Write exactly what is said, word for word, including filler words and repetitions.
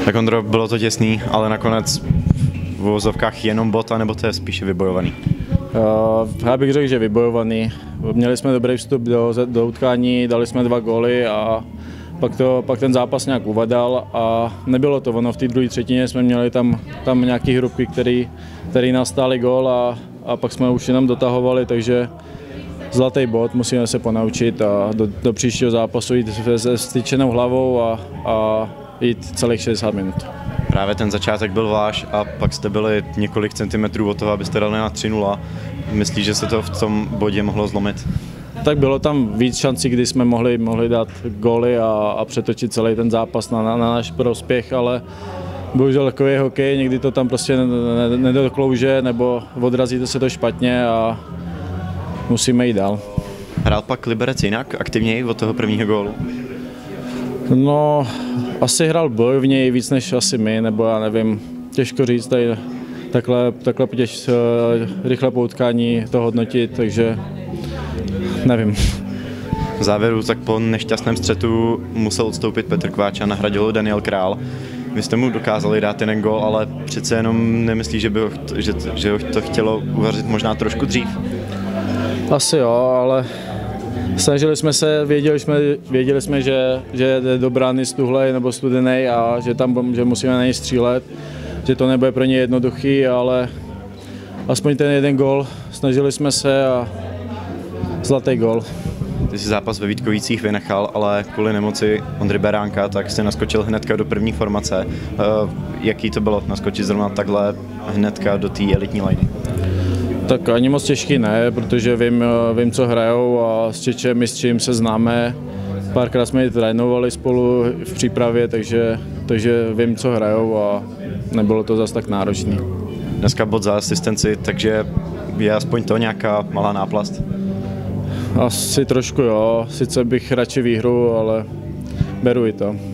Tak Ondro, bylo to těsný, ale nakonec v uvozovkách jenom bod, nebo to je spíše vybojovaný? Uh, já bych řekl, že vybojovaný. Měli jsme dobrý vstup do, do utkání, dali jsme dva góly a pak, to, pak ten zápas nějak uvadal a nebylo to ono. V té druhé třetině jsme měli tam, tam nějaké hrubky, který, který nás stály gól a, a pak jsme už jenom dotahovali, takže zlatý bod, musíme se ponaučit a do, do příštího zápasu jít se styčenou hlavou a, a jít celých šedesát minut. Právě ten začátek byl váš a pak jste byli několik centimetrů od toho, abyste dali na tři nula. Myslíš, že se to v tom bodě mohlo zlomit? Tak bylo tam víc šancí, kdy jsme mohli, mohli dát góly a, a přetočit celý ten zápas na, na, na náš prospěch, ale bohužel takový je hokej, někdy to tam prostě nedoklouže nebo odrazí se to špatně a musíme jít dál. Hrál pak Liberec jinak, aktivněji od toho prvního gólu? No, asi hrál bojovněji víc než asi my, nebo já nevím, těžko říct, tady takhle, takhle těž, rychle po utkání to hodnotit, takže nevím. V závěru tak po nešťastném střetu musel odstoupit Petr Kváč a nahradil ho Daniel Král. Vy jste mu dokázali dát jeden gól, ale přece jenom nemyslí, že by ho, že, že ho to chtělo uvařit možná trošku dřív? Asi jo, ale snažili jsme se, věděli jsme, věděli jsme že, že jde do brány stuhlej nebo studenej a že tam že musíme na něj střílet, že to nebude pro ně jednoduchý, ale aspoň ten jeden gól, snažili jsme se a zlatý gól. Ty jsi zápas ve Vítkovicích vynechal, ale kvůli nemoci Ondry Beránka tak jsi naskočil hnedka do první formace. Jaký to bylo naskočit zrovna takhle hnedka do té elitní lajny? Tak ani moc těžký ne, protože vím, vím co hrajou a s Čečem i s čím se známe. Párkrát jsme ji trénovali spolu v přípravě, takže, takže vím, co hrajou a nebylo to zase tak náročné. Dneska bod za asistenci, takže je aspoň to nějaká malá náplast? Asi trošku jo, sice bych radši výhru, ale beru i to.